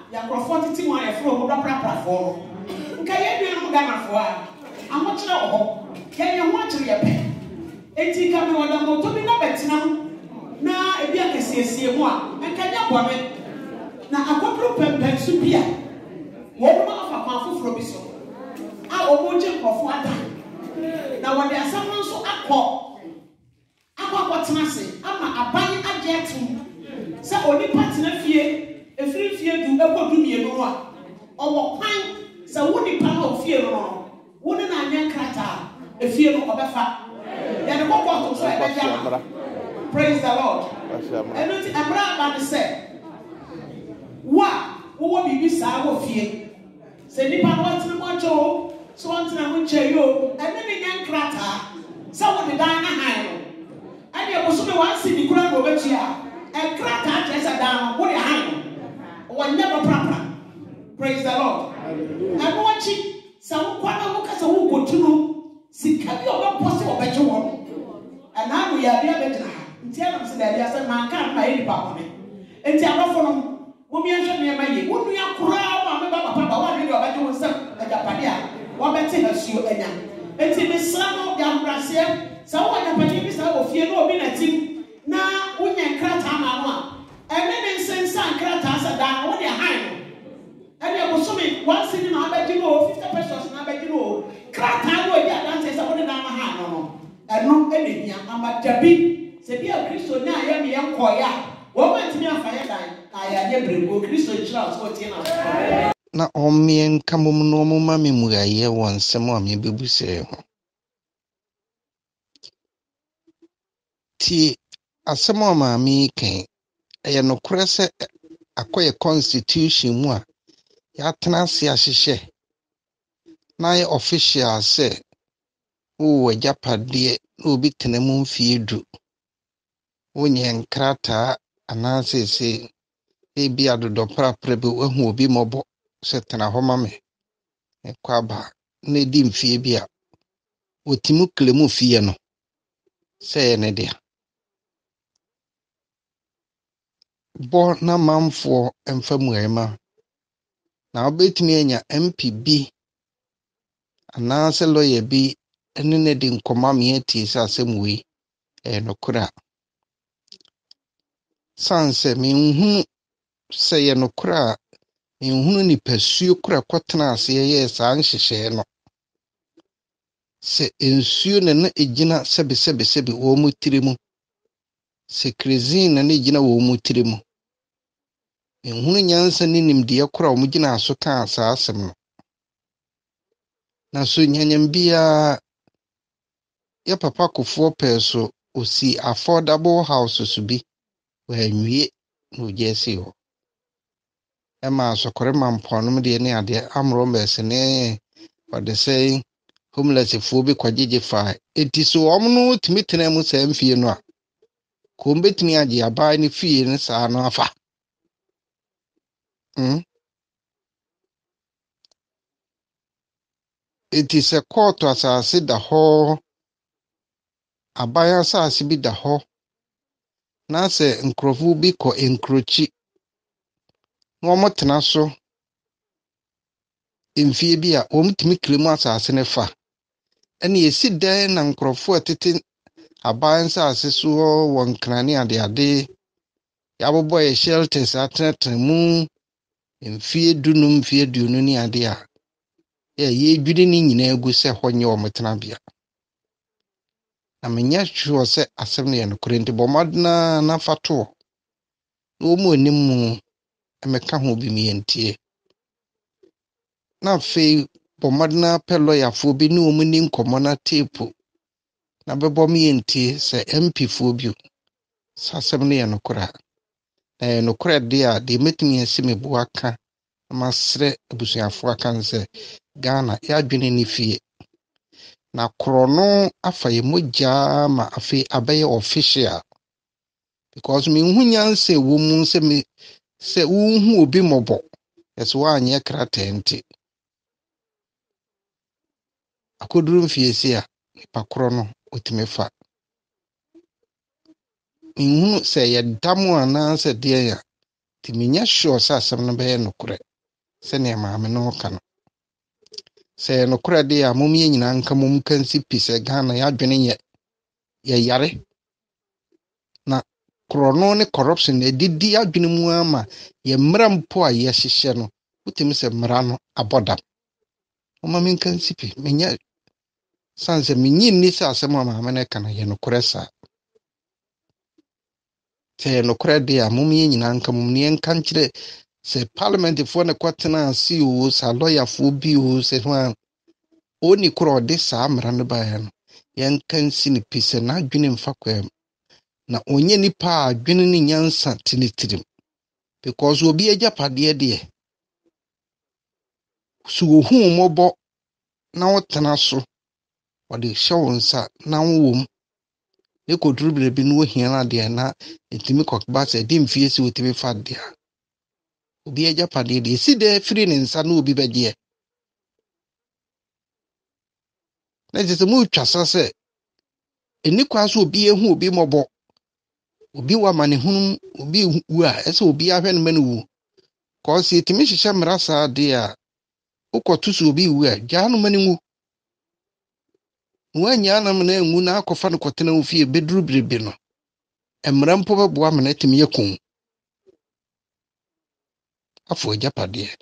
ya crofo titi wa ya fro mo pra for nka ye bi no Ghana fo a amochire ho ye ho achire ye pe enti ka me wada mo to bi na betina na ebi akesiesie mu a nka nya bome na akopro pempen su bia wo ma afa kwa foforo bi so a omo je crofo ada na wade asam nso akwa tenase ama aban agye atum se onipa tena fie efiri fie du ekodu mienu no a owo kwan se woni pa na ofie no woni na anya krata efie no obefa ya de kokko to so e be ja praise the Lord eno ti abra ba de se wo bibi sa wo fie se nipa no tena mo cho so ontena mo che yo ene ne nya krata se wo de dan na han no and you must be one city crown over here. And crack as a down, what a hand. One never proper. Praise the Lord. I'm watching some Quanamukas who go to know. See, can you not possible better one? And now we are there better. Tell us that there's a man can't buy any papa. And tell us from Womian near my year. Would we have crowd? I'm about Papa, one million better one son at Japan. One better as you and it's in the son of young Brazil. So what happened is I will fear no minute. Now, when you crack on and then send some crackers down on your hand. And you will submit one sitting on bet you know 50 pesos and I bet you know crack time will get dances upon the down hand. And not any young but Jabi said, dear Christo, now I am young Koya. What went to me on fire line? I am able to Christo Charles for 10 hours. Na omien kamum no mo mami mu ya ye won sem a me bebu se ho ti asem a maami kan e no kure se akoye constitution mu a ya tena se ahihye na ye official se wo Ajapade na obi tena mu mfie du wonye nkrata anase se ebi adodo prapra bi wahu obi mobo se tena ho mame kwaba na di mfie bi a otimu klemu fie no se ne dia bo na manfo emfamuema na obetumi anya MPB anase lawyer bi ene ne di nkoma me ati se asem no kura sanse me nhunu se ye no kura me nhunu ni pasuo kura kwotena ase ye sa nhyehyɛ no se ensuo ne na egina sebe wo mu tirimu se krezin na egina wo mu tirimu nhunu nyansa ni nimdeɛ kura wo mugina aso ka asa asem no na so nyanyam bia ya papa kofo peso osi affordable house so bi wa nwie no jesi ho ema so kore mamponom de ne ade amro mbese ne ode sei homeless fo bi kwagege fa enti so omno timitena mu sa mfie no a ko mbetimi age aba ne fie ne saa no afa enti se court asase da ho abaya asase bi da ho na se nkrofu bi ko enkrochi no mo tena so mfie bi a omtimi kremu asase ne fa ene yesi dan na nkrofu atete aban asase so won krane ade yabobo ye shelters atena mu mfie dunum mfie duonu ni ade a ye dwide ni nyina egu se honye o mtena bia na menya sure se asem ne no korenti bomadna na fato no mu onimu emeka ho bi mi entie na fe bomadna pelo ya fo bi ni omuni nkomo na tape na bebo mi entie se MP fo bi sasem ne no kora no kora dia de metumi asime bo aka masre abusuafo aka nse Ghana ya dwene ni fie na krono afa ye mogya ma afi abaye official because me hunyanse wo mu se me se unhu obi mobo eso anye kratenti akoduru mfie se a nipa krono otimefa nhunu se ye damu ana se de ya Timinya sure sa asɛm no bɛyɛ nokorɛ sɛnea maame no ka no sɛ nokorɛ de a mom yɛ nyinaa nka mom kansi pi sɛ Ghana yɛadwene yɛ yare na korɔno ne corruption edidi adwene mu ama yɛ mmara mpo a yɛhyehyɛ no wotimi sɛ mmara no abɔdam moma me kansi pi menya sanse menyi nni sɛ asɛm a maame no ka no yɛ nokorɛ saa sɛ nokorɛ de a mom yɛ nyinaa nka mom ne yɛnka nkyerɛ sɛ parliament fo ne kwatena ase o sa lawyer fo bi o sɛ ho a oni korɔ de saa mmara no baeɛ no yɛnka nsi ne pi sɛ n'adwene mfa kwam na onye nipa a adwene ne nyansa tinitirim because obi agyapadeɛ deɛ so ohu mmɔbɔ na wotena so ɔde hyɛ wo nsa na wowom ne koduru berebi no ohia na deɛ na etimi kɔkba sɛ di mfie si otimi fa deɛ obi agyapadeɛ deɛ si de firi ne nsa na obi bɛgye na gye sɛ mu twasa sɛ enikwa so obi ehu obi mmɔbɔ obi wa mane hunu obi wu a ɛsɛ obi ahwɛ no mane wu cause etimi hyehyɛ mmara saa de a ukɔto so obi wu a gyaa no mane wu wanya na mena ngu na akɔfa no kɔtena wo fie beduru birebe no mmara mpo bɛboa mena timi yakun afọ agyapadeɛ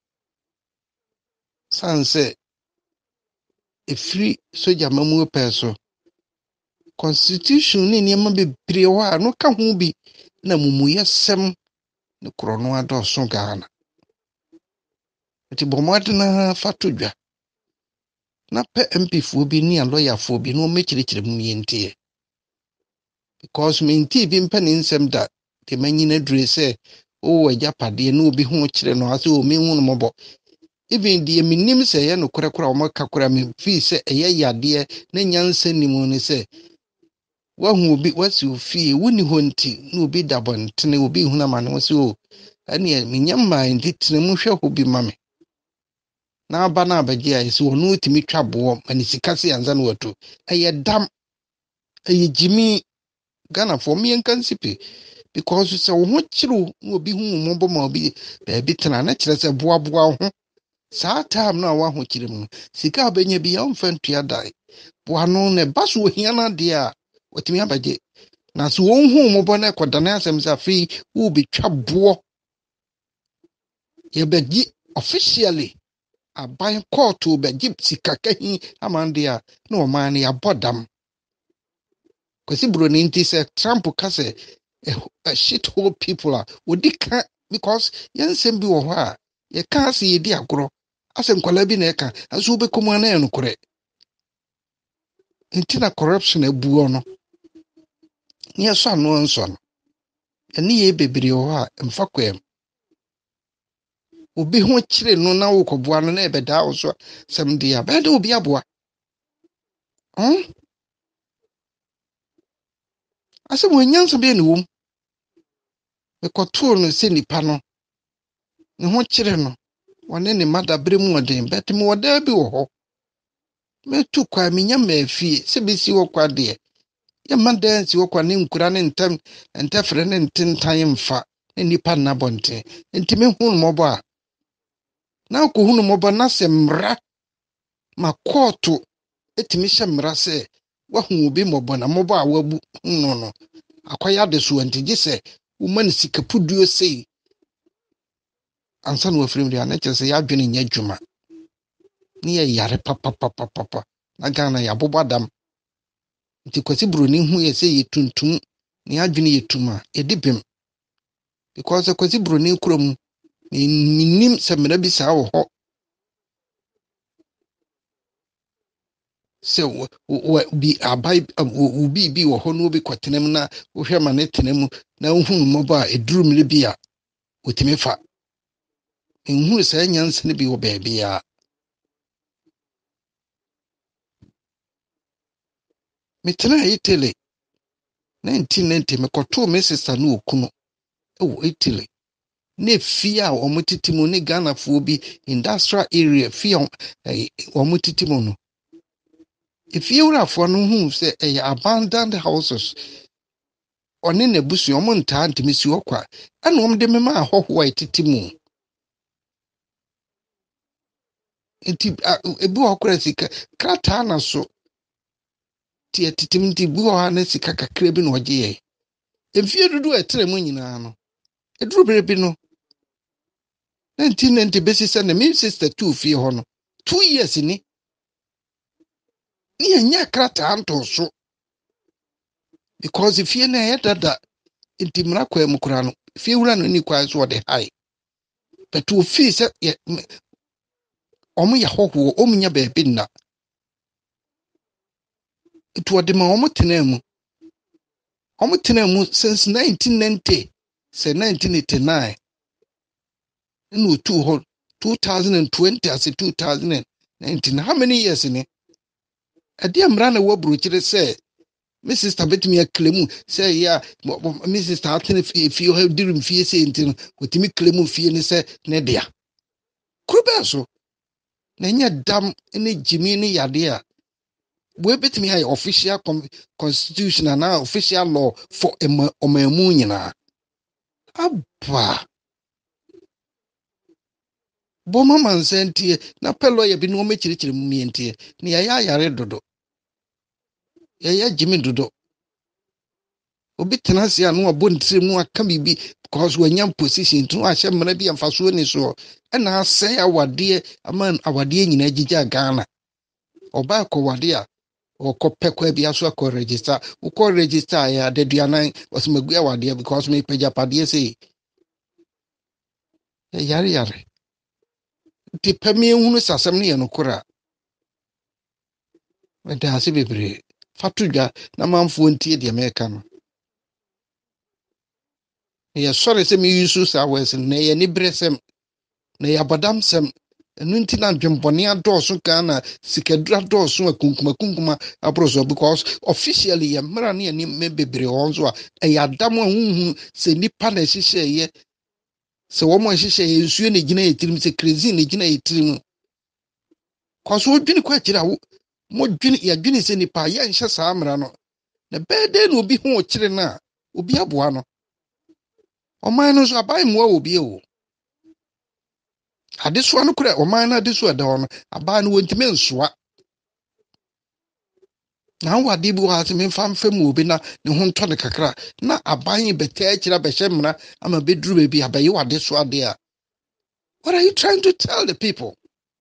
sanse efiri soja mamu pɛ so constitution ni nneɛma bebree hɔ a no ka ho bi na mumuyɛsɛm ne korɔno adɔso Ghana enti bɔmɔdena fato dwa na pɛ MP fo bi ne lawyer fo bi no mekyerɛkyerɛ mu yɛntie because menti bi mpa ne nsɛm da de manyina dure sɛ o agyapadeɛ na obi ho kyerɛ no ase o me hu no mɔbɔ even the minim sɛ yɛ no korakora o maka kora me fi sɛ ɛyɛ yadeɛ na nyansa nimu ne sɛ wahu obi wasi ofie woni hɔ nti na obi dabɔntene obi hu na ma ne sɛ o ɛne menya mma nti tena mu hwɛ hɔ bi ma me na aba na abagye a sɛ ɔno otimi twa boɔ ma ne sika se anza no wato ɛyɛ dam ɛyɛ jimi Ghana for me nkan sipe because sɛ wo ho kyerɛ na obi hu mmɔbɔ ma obi baabi tena na kyerɛ sɛ boaboa ho saa time na wa ho kyerɛ mu sika obenya bi ya mfa ntua dai boa no ne ba so ohia na de a otimi abagye na so wo hu mmɔbɔ na kɔdane asɛm sɛ afei wo betwa boɔ ye bagye officially aban court obagye sika kahi amande a na o man ya bodam kwasi broni nti sɛ Trump ka sɛ a shit hole people a odika because yensem bi wɔ hɔ a ye ka sɛ yedi agoro asɛm kwala bi na ɛka aso bekomu na ɛno korɛ nti na corruption abuo no ne so ano nso no ɛne ye bebree wɔ hɔ a mfa kwam obi ho kyire no na wokɔboa no na ɛbɛdaa wo so sɛm de a bɛde obi aboa asɛm onyanso bɛ ne wom mekɔtoo no sɛ nipa no ne ho kyire no wɔne ne madabre mu ɔden bɛte me wɔda bi wɔ hɔ metu kwa menya maafie sɛ besi wɔ kwa deɛ yɛ madansi wɔ kwa ne nkura ne ntam ntɛfrɛ ne ntentan mfa ne nipa nnabɔnten enti me hu no mɔbɔ a na ko hu no mɔbɔ na sɛ mmra ma kɔɔto etimi hyɛ mmra sɛ wahu obi mɔbɔ na mɔbɔ a wabu no akwaya de so antigye sɛ woman sikapuduo sei ansa no afrim de ana kyerɛ sɛ yɛadwene nya dwuma ne yɛ yare papa na Ghana ya bobadam nti kwasi broni hu yɛ sɛ yɛtuntum ne adwene yɛtuma yɛdi bem because kwasi broni kurom minim sɛ mena bi saa wɔ hɔ sɛ bi abai obi bi wɔ hɔ no obi kɔtenam na wohwɛ ma ne tenam na hu mmɔbɔ a eduru mle bi a otimi fa nhu sɛ nyansa ne bi wɔ baabi a metena Italy 1990 mekɔtoo me sister no okuno ɛwɔ Italy ne fie a ɔmotitimu ne Ghana fo bi industrial area fie ɔmotitimu no efie wurafo no hu sɛ ɛyɛ abandoned houses ɔne na busu ɔmo ntaa ntimi si okwa ana ɔmo de mema ahɔho a etiti mu nti ebi okra sika krata na so ti etitim nti bi wɔ ha na sika kakra bi na ɔgye yɛ emfie dudu etre mu nyinaa no eduru bere bi no 1990 besi sɛ na me sister two fie hɔ no 2 years ni nya krata anto so because fie na yɛ dada nti mra kwa mu kura no fie wura no ni kwa so ɔde high but o fie sɛ ɔmo yɛ hɔho ɔmo nya baabi na it ɔde ma ɔmo tena mu since 1990 sɛ 1989 no 2020 as 2019 how many years ni ade amra na wo brochire sɛ me sister betimi aklemu sɛ ya me sister atene fie ho dirim fie sɛ nti no wotimi klemu fie ne sɛ ne dea kurube so na nya dam ne jimi ne yade a we betimi hay official constitution and official law for omamu nyina aba bo mama nsentie na pelo ye bi no mechirichiri mu mientie ne ya yare dodo ya jimi dodo obi tenase anu abontire mu aka bibi because wanyam position tu ahye mra bi amfaso ni so na asɛ awade aman awade nyina gigya Ghana oba kɔ wade a okɔpɛ kwa bi aso akɔ register ukɔ register ya deduanan osemagu awade because me pagya pade sei yare ti pɛme hunu sasɛm ne yɛ no kora da ase bebre fatudwa na manfo ntie de meka no yɛ sɔre sɛ me yusu sa wes na yɛ ni bresem na yɛ abadam sem enu nti na dwembɔne adɔɔso Ghana sikadura dɔɔso akunkuma abroso because officially yɛ mra ne ni me bebre wɔn so a ɛyɛ adam a huhu sɛ nipa na hyehyɛ yɛ sɛ wɔn a hyehyɛ yɛ nsuo ne gina yɛ tirim sɛ crazy ne gina yɛ tirim kwaso odwini kwa kyira wo mo dwini ya dwini sɛ nipa yɛ nhyɛ saa mra no na bɛde na obi ho kyire na obi aboa no ɔman no so aban mu obi o adesoa no kura ɔman na adesoa da hɔ no aban no wontime nsoa na wade bi wɔ ase memfa mfa mu obi na ne ho ntɔ ne kakra na aban bɛtaa kyira bɛhyɛ mra ama beduru baabi abayi wade so ade a what are you trying to tell the people